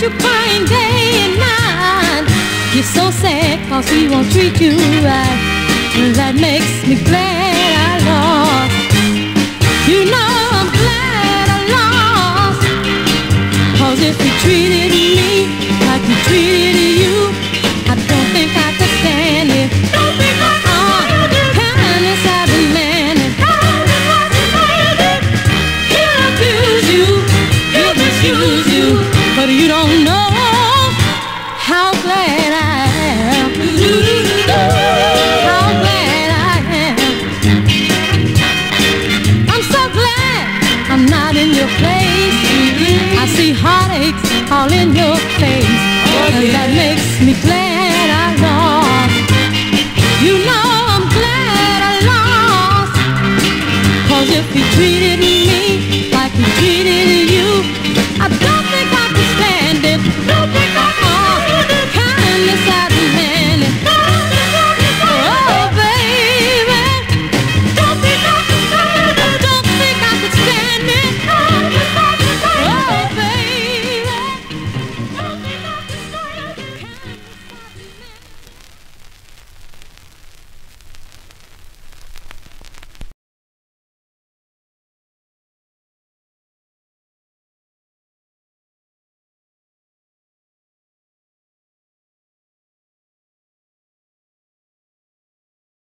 you crying day and night. You're so sad 'cause he won't treat you right. And that makes me glad I lost. You know I'm glad I lost. 'Cause if he treated me like he treated you, I don't think I could stand it. Don't think I could stand it. Kindness I've been demanding. He'll abuse you, he'll misuse you, but you don't know how glad I am. How glad I am. I'm so glad I'm not in your place. I see heartaches all in your face, and that makes me glad.